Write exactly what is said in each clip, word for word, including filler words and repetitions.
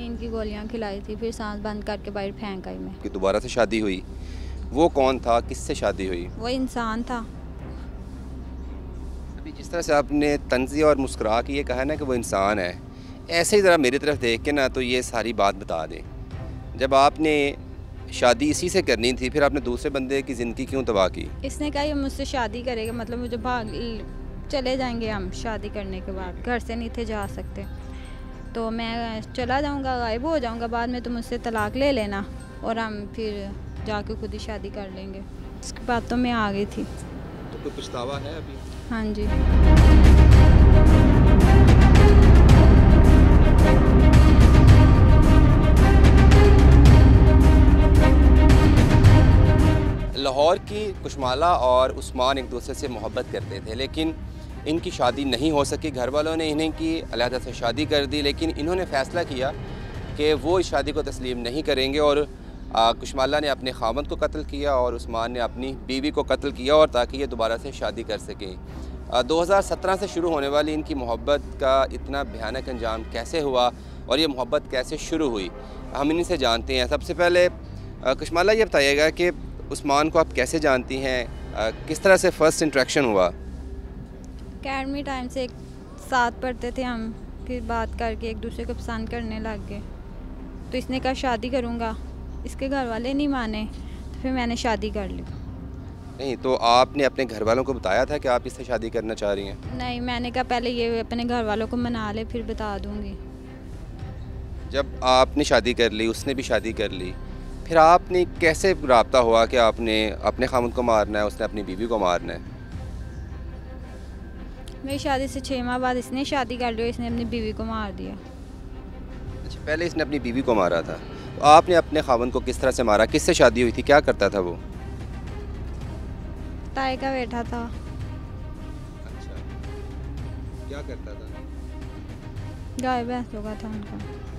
नींद की गोलियां खिलाई थी, फिर सांस बंद करके बाहर फेंक आई मैं। कि दोबारा से शादी हुई, वो कौन था, किससे शादी हुई? वो इंसान था। अभी जिस तरह से आपने तंज़िया और मुस्कुरा के ये कहा ना कि वो इंसान है, ऐसे ही ज़रा मेरी तरफ देख के ना तो ये सारी बात बता दें। जब आपने शादी इसी से करनी थी, फिर आपने दूसरे बंदे की ज़िंदगी क्यों तबाह की? इसने कहा ये मुझसे शादी करेगा, मतलब मुझे भाग चले जाएंगे हम शादी करने के बाद, घर से नहीं थे जा सकते, तो मैं चला जाऊंगा, गायब हो जाऊंगा, बाद में तुम मुझसे तलाक ले लेना और हम फिर जाके खुद ही शादी कर लेंगे। इसके बाद तो मैं आ गई थी। तो कोई पछतावा है अभी? हाँ जी। लाहौर की कुशमाला और उस्मान एक दूसरे से मोहब्बत करते थे, लेकिन इनकी शादी नहीं हो सकी। घर वालों ने इन्हें की अलहदा से शादी कर दी, लेकिन इन्होंने फ़ैसला किया कि वो इस शादी को तस्लीम नहीं करेंगे और आ, कुशमाला ने अपने खामद को कत्ल किया और उस्मान ने अपनी बीवी को कत्ल किया, और ताकि ये दोबारा से शादी कर सकें। दो हज़ार सत्रह से शुरू होने वाली इनकी मोहब्बत का इतना भयानक अंजाम कैसे हुआ और ये मोहब्बत कैसे शुरू हुई, हम इन्हीं से जानते हैं। सबसे पहले आ, कुशमाला ये बताइएगा कि उस्मान को आप कैसे जानती हैं, आ, किस तरह से फ़र्स्ट इंट्रैक्शन हुआ? अकेडमी टाइम से एक साथ पढ़ते थे हम, फिर बात करके एक दूसरे को पसंद करने लग गए, तो इसने कहा शादी करूँगा, इसके घर वाले नहीं माने, तो फिर मैंने शादी कर ली। नहीं, तो आपने अपने घर वालों को बताया था कि आप इससे शादी करना चाह रही हैं? नहीं, मैंने कहा पहले ये अपने घर वालों को मना ले, फिर बता दूँगी। जब आपने शादी कर ली, उसने भी शादी कर ली, फिर आपने कैसे राब्ता हुआ कि आपने अपने खामद को मारना है, उसने अपनी बीवी को मारना है? मेरी शादी से छः माह बाद इसने शादी कर ली, इसने अपनी बीवी को मार दिया। अच्छा, पहले इसने अपनी बीवी को मारा था, तो आपने अपने खामद को किस तरह से मारा? किससे शादी हुई थी, क्या करता था वो? ताए का बेटा था। अच्छा, क्या करता था? गाय भैंसों का था उनका।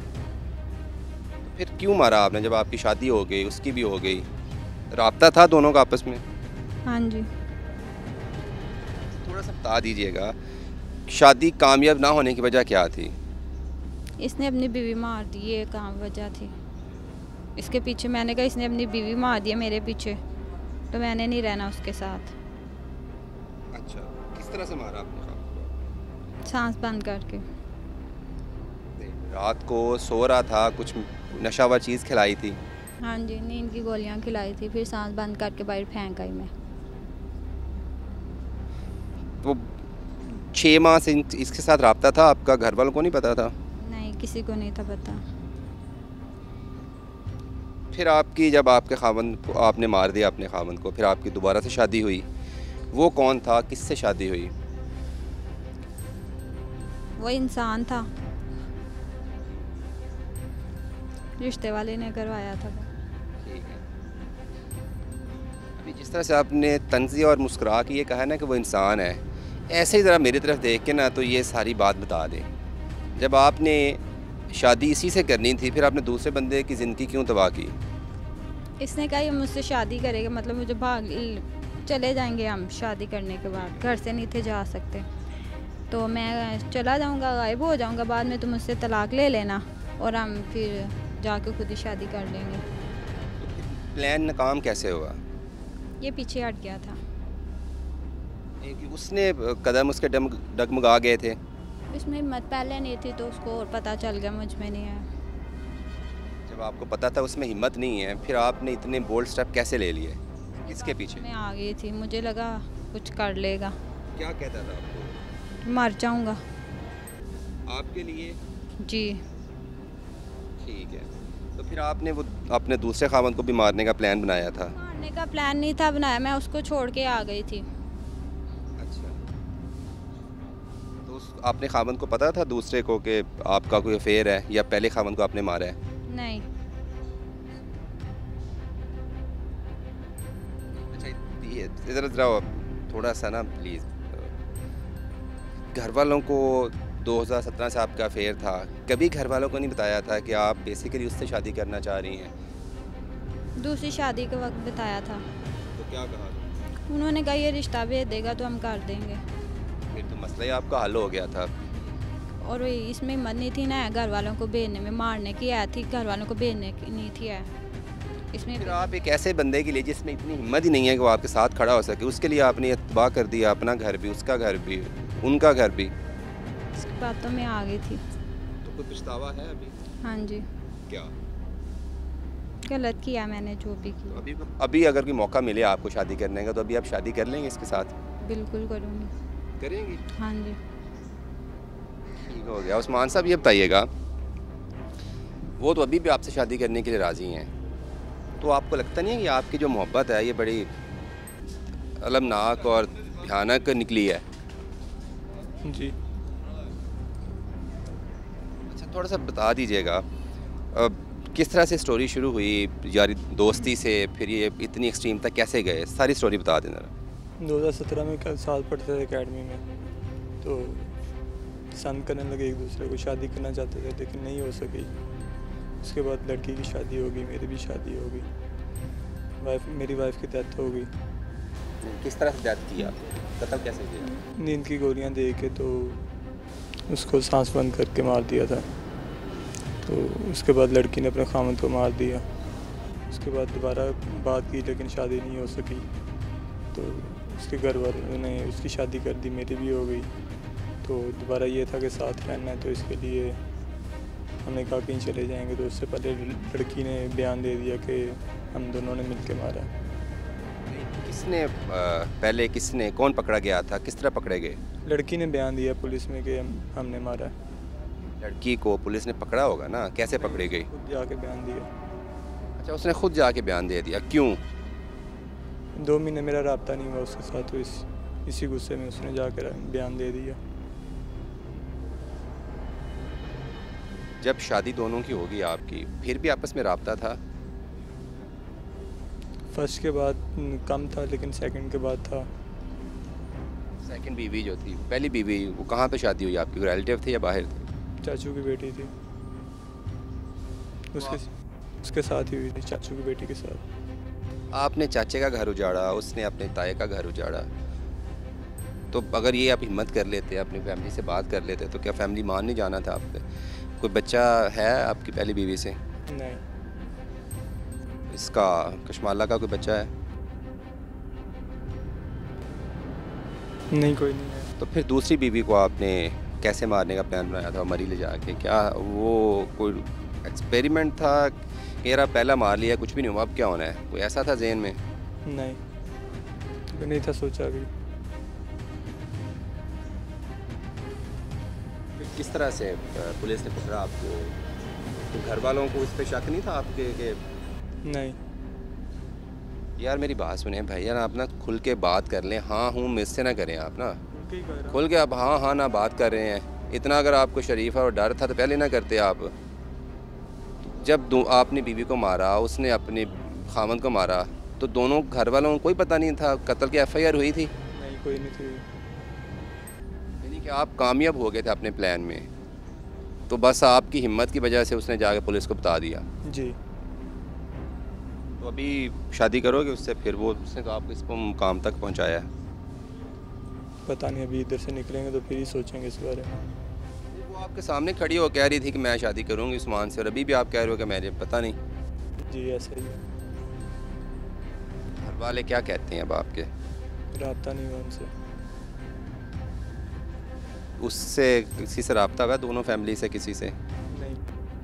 तो फिर क्यों मारा आपने? जब आपकी शादी हो गई, उसकी भी हो गई, राब्ता था दोनों का आपस में? हाँ जी। थोड़ा सा बता दीजिएगा, शादी कामयाब ना होने की वजह क्या थी? इसने अपनी बीवी मार दी, ये काम वजह थी इसके पीछे। मैंने कहा इसने अपनी बीवी मार दी मेरे पीछे, तो मैंने नहीं रहना उसके साथ। अच्छा, किस तरह से मारा आपने खामद को? सांस बंद करके। रात को सो रहा था, कुछ नशावर चीज़ खिलाई थी? हाँ जी, नींद की गोलियां खिलाई थी, फिर सांस बंद करके बाहर फेंक आई मैं। तो छः माह से इसके साथ राब्ता था आपका, घर वालों को नहीं पता था? नहीं, किसी को नहीं था पता। फिर आपकी जब आपके खामन को आपने मार दिया अपने खामन को, फिर आपकी दोबारा से शादी हुई, वो कौन था, किससे शादी हुई? वो इंसान था, रिश्ते वाले ने करवाया था वो। ठीक है। अभी जिस तरह से आपने तंज़िया और मुस्कुरा के ये कहा ना कि वो इंसान है, ऐसे ही ज़रा मेरी तरफ देख के ना तो ये सारी बात बता दें। जब आपने शादी इसी से करनी थी, फिर आपने दूसरे बंदे की ज़िंदगी क्यों तबाह की? इसने कहा ये मुझसे शादी करेगा, मतलब मुझे भाग चले जाएंगे हम शादी करने के बाद, घर से नहीं थे जा सकते, तो मैं चला जाऊंगा, गायब हो जाऊंगा, बाद में तुम मुझसे तलाक ले लेना और हम फिर जाके खुद ही शादी कर लेंगे। प्लान नाकाम कैसे हुआ? ये पीछे हट गया था। कि उसने कदम उसके डम डगमगा गए थे? इसमें हिम्मत पहले नहीं थी, तो उसको और पता चल गया मुझ में नहीं है। जब आपको पता था उसमें हिम्मत नहीं है, फिर आपने इतने बोल्ड स्टेप कैसे ले लिए? किसके पीछे? मैं आ गई थी, मुझे लगा कुछ कर लेगा। क्या कहता था आपको? मर जाऊंगा। आपके लिए? जी। ठीक है, तो फिर आपने वो अपने दूसरे खामन को भी मारने का प्लान बनाया था? मारने का प्लान नहीं था बनाया, मैं उसको छोड़ के आ गई थी। अच्छा, तो उस आपने खामन को पता था दूसरे को कि आपका कोई अफेयर है, या पहले खामन को आपने मारा है? नहीं। अच्छा, इधर इधर आओ थोड़ा सा ना प्लीज़। घर वालों को दो हज़ार सत्रह से आपका अफेयर था, कभी घर वालों को नहीं बताया था कि आप बेसिकली उससे शादी करना चाह रही हैं? दूसरी शादी के वक्त बताया था। तो क्या कहा? उन्होंने कहा ये रिश्ता भेज देगा तो हम कर देंगे। फिर तो मसला ही आपका हल हो गया था। और वही इसमें हिम्मत नहीं थी ना घर वालों को भेजने में, मारने की है थी, घर वालों को भेजने की नहीं थी है इसमें। फिर आप एक ऐसे बंदे के लिए जिसमें इतनी हिम्मत ही नहीं है कि वो आपके साथ खड़ा हो सके, उसके लिए आपने ये तबाह कर दिया अपना घर भी, उसका घर भी, उनका घर भी। उसके बाद तो मैं आ गई थी। तो कोई पछतावा है अभी? हाँ जी, क्या? गलत किया मैंने जो भी तो किया। अभी अभी अगर कोई मौका मिले आपको शादी करने का, तो अभी आप शादी कर लेंगे इसके साथ? बिल्कुल करूँगी। करेंगी? हाँ जी। ठीक हो गया। उस्मान साहब ये बताइएगा, वो तो अभी भी आपसे शादी करने के लिए राज़ी हैं, तो आपको लगता नहीं है कि आपकी जो मोहब्बत है ये बड़ी अलमनाक और भयानक निकली है? जी। अच्छा, थोड़ा सा बता दीजिएगा अब किस तरह से स्टोरी शुरू हुई, यारी दोस्ती से फिर ये इतनी एक्सट्रीम तक कैसे गए, सारी स्टोरी बता देना। दो हज़ार सत्रह में कल साथ पढ़ते थे एकेडमी में, तो पसंद करने लगे एक दूसरे को, शादी करना चाहते थे लेकिन नहीं हो सकी। उसके बाद लड़की की शादी हो गई, मेरी भी शादी हो गई, वाइफ मेरी वाइफ की डेथ हो गई। किस तरह से डेथ किया, कत्ल कैसे किया? नींद की गोलियां दे के तो उसको सांस बंद करके मार दिया था। तो उसके बाद लड़की ने अपने खामद को मार दिया। उसके बाद दोबारा बात की लेकिन शादी नहीं हो सकी, तो उसके घर वालों ने उसकी शादी कर दी, मेरी भी हो गई। तो दोबारा ये था कि साथ रहना है, तो इसके लिए हमने कहा कहीं चले जाएंगे। तो उससे पहले लड़की ने बयान दे दिया कि हम दोनों ने मिलके मारा। किसने पहले किसने कौन पकड़ा गया था, किस तरह पकड़े गए? लड़की ने बयान दिया पुलिस में कि हम हमने मारा। लड़की को पुलिस ने पकड़ा होगा ना, कैसे पकड़ी गई? खुद जाके बयान दिया। अच्छा, उसने खुद जाके बयान दे दिया, क्यों? दो महीने मेरा रब्ता नहीं हुआ उसके साथ, तो इस इसी गुस्से में उसने जाकर बयान दे दिया। जब शादी दोनों की होगी आपकी, फिर भी आपस में रब्ता था? फर्स्ट के बाद कम था लेकिन सेकंड के बाद था। सेकंड बीवी जो थी, पहली बीवी, वो कहाँ पे शादी हुई आपकी? रिलेटिव थे या बाहर थे? चाचू की बेटी थी, उसके उसके साथ ही हुई थी, चाचू की बेटी के साथ। आपने चाचे का घर उजाड़ा, उसने अपने ताए का घर उजाड़ा, तो अगर ये आप हिम्मत कर लेते, अपनी फैमिली से बात कर लेते, तो क्या फैमिली मान नहीं जाना था आप पे? कोई बच्चा है आपकी पहली बीवी से? नहीं। इसका कशमाला का कोई बच्चा है? नहीं, कोई नहीं है। तो फिर दूसरी बीवी को आपने कैसे मारने का प्लान बनाया था मरी ले जाके? क्या वो कोई एक्सपेरिमेंट था कि यार पहला मार लिया, कुछ भी नहीं हुआ, अब क्या होना है, कोई ऐसा था जहन में? नहीं, नहीं था सोचा भी। किस तरह से पुलिस ने पकड़ा आपको? तो घर वालों को इस पे शक नहीं था आपके कि? नहीं। यार मेरी बात सुने भाई, यार आप ना खुल के बात कर लें, हाँ हूँ मिस से ना करें आप ना, खुल के आप हाँ हाँ ना बात कर रहे हैं। इतना अगर आपको शरीफ और डर था तो पहले ना करते आप। जब दो आपने बीवी को मारा, उसने अपने खामद को मारा, तो दोनों घर वालों को कोई पता नहीं था? कत्ल की एफ आई आर हुई थी? नहीं, कोई नहीं थी। यानी कि आप कामयाब हो गए थे अपने प्लान में, तो बस आपकी हिम्मत की वजह से उसने जाके पुलिस को बता दिया। जी। तो अभी शादी करोगे उससे? फिर वो उसने तो आपको इस मुकाम तक पहुंचाया है। पता नहीं, अभी इधर से निकलेंगे तो फिर ही सोचेंगे इस बारे में। वो आपके सामने खड़ी हो कह रही थी कि मैं शादी करूंगी उस्मान से, और अभी भी आप कह रहे हो कि मेरे पता नहीं। जी ऐसा ही है। घर वाले क्या कहते हैं अब आपके? रब्ता नहीं हुआ उनसे। उससे किसी से रब्ता हुआ, दोनों फैमिली से किसी से? नहीं।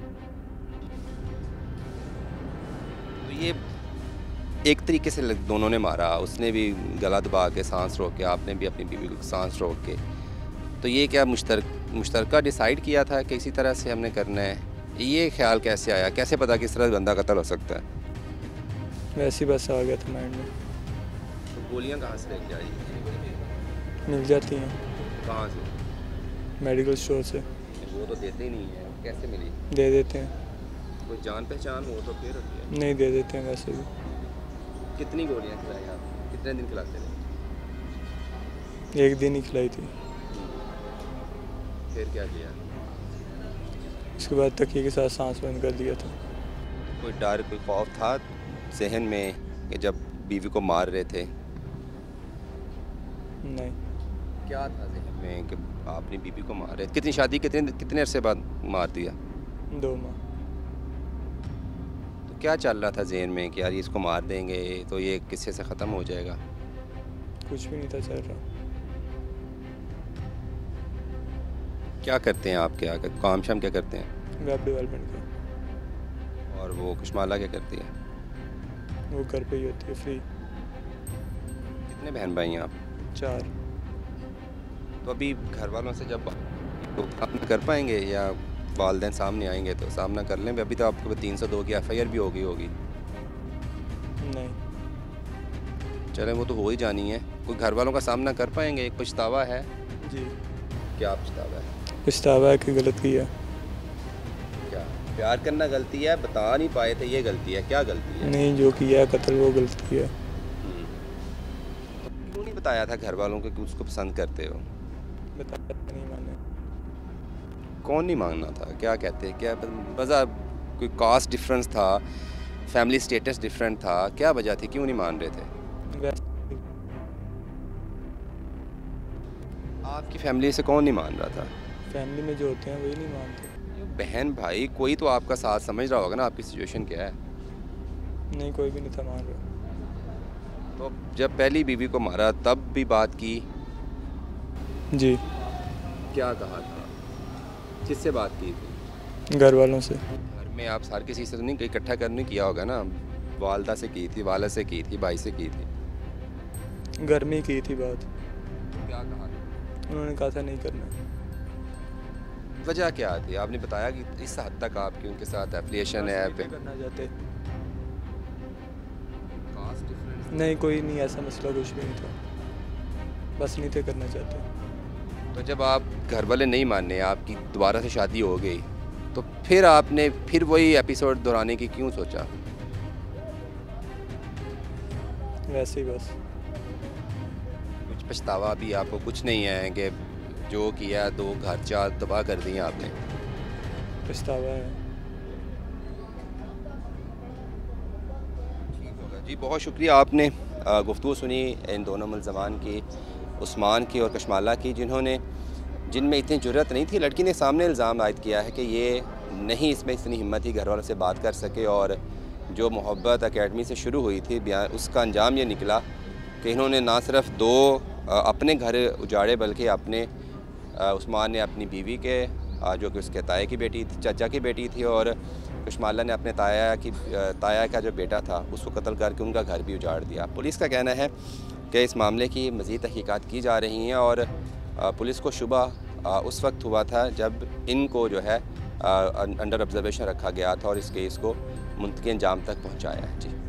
तो ये एक तरीके से दोनों ने मारा, उसने भी गला दबा के सांस रोक के, आपने भी अपनी बीवी को सांस रोक के, तो ये क्या मुश्तर मुश्तरका डिसाइड किया था कि इसी तरह से हमने करना है? ये ख्याल कैसे आया, कैसे पता किस तरह बंदा कत्ल हो सकता है? वैसे ही बस आ गया था माइंड में। तो गोलियां कहाँ से लेके आई? मिल जाती हैं। कहाँ से? मेडिकल स्टोर से। वो तो देते ही नहीं है, कैसे मिली? दे देते हैं। कोई जान पहचान हो तो फिर होती है। नहीं, दे देते हैं वैसे भी। कितनी गोलियां खिलाई आप, कितने दिन खिलाते थे? एक दिन ही खिलाई थी। फिर क्या किया? उसके बाद तकिए के साथ सांस बंद कर दिया था। कोई डर, कोई खौफ था जहन में कि जब बीवी को मार रहे थे? नहीं। क्या था ज़हन में कि आपने बीबी को मारे? कितनी शादी कितने कितने अरसे बाद मार दिया? दो माह। तो क्या चल रहा था ज़हन में कि यार ये इसको मार देंगे तो ये किस्से से ख़त्म हो जाएगा? कुछ भी नहीं था चल रहा। क्या करते हैं आप, क्या काम शाम क्या करते हैं? वेब डेवलपमेंट का। और वो कुशमाला क्या करती है? वो घर पे ही होती है फ्री। कितने बहन भाई हैं आप? चार। तो अभी घर वालों से जब तो आप कर पाएंगे या वालिदैन सामने आएंगे तो सामना कर लें? अभी तो आपको तीन सौ दो की एफ आई आर भी हो गई होगी। नहीं। चलें वो तो हो ही जानी है। कोई घर वालों का सामना कर पाएंगे? एक पछतावा है? जी। क्या पछतावा है? पछतावा है कि गलत किया। क्या प्यार करना गलती है? बता नहीं पाए थे ये गलती है? क्या गलती है? नहीं, जो किया है कत्ल वो गलत किया। तो क्यों नहीं बताया था घर वालों को कि उसको पसंद करते हो? बताया नहीं माने। कौन नहीं मांगना था? क्या कहते? क्या वजह? कोई कास्ट डिफरेंस था, फैमिली स्टेटस डिफरेंट था, क्या वजह थी? क्यों नहीं मान रहे थे? वैसे आपकी फैमिली से कौन नहीं मान रहा था? फैमिली में जो होते हैं वही नहीं मानते। बहन भाई कोई तो आपका साथ समझ रहा होगा ना, आपकी सिचुएशन क्या है? नहीं, कोई भी नहीं था मान रहा। तो जब पहली बीवी को मारा तब भी बात की? जी। क्या कहा था? किससे बात की थी? घर वालों से। घर में आप हर किसी से तो नहीं इकट्ठा करने किया होगा ना? वालदा से की थी, वाला से की थी, भाई से की थी? घर में ही की थी बात। क्या कहा था? उन्होंने कहा था नहीं करना। वजह क्या थी? आपने बताया कि इस हद तक आपकी उनके साथ एफिलिएशन है? पे करना चाहते। Caste difference? नहीं, कोई नहीं, ऐसा मसला कुछ भी नहीं था, बस नहीं थे करना चाहते। तो जब आप घर वाले नहीं माने, आपकी दोबारा से शादी हो गई, तो फिर आपने फिर वही एपिसोड दोहराने की क्यों सोचा? वैसे ही बस। कुछ पछतावा भी आपको कुछ नहीं है कि जो किया दो घर चार तबाह कर दिए आपने? पछतावा है। ठीक होगा जी, बहुत शुक्रिया आपने गुफ्तगू सुनी इन दोनों मुल्ज़मान की, उस्मान की और कशमाला की, जिन्होंने जिनमें इतनी जुर्रत नहीं थी। लड़की ने सामने इल्ज़ाम आयद किया है कि ये नहीं, इसमें इतनी हिम्मत थी घर वालों से बात कर सके, और जो मोहब्बत एकेडमी से शुरू हुई थी बयान, उसका अंजाम ये निकला कि इन्होंने ना सिर्फ दो अपने घर उजाड़े बल्कि अपने उस्मान ने अपनी बीवी के, जो कि उसके ताया की बेटी थी, चाचा की बेटी थी, और कशमाला ने अपने ताया की ताया का जो बेटा था उसको कत्ल करके उनका घर भी उजाड़ दिया। पुलिस का कहना है कि इस मामले की मज़ीद तहकीकात की जा रही हैं, और पुलिस को शुबा उस वक्त हुआ था जब इनको जो है अंडर ऑब्जर्वेशन रखा गया था और इस केस को मुंतकी अंजाम तक पहुँचाया है। जी।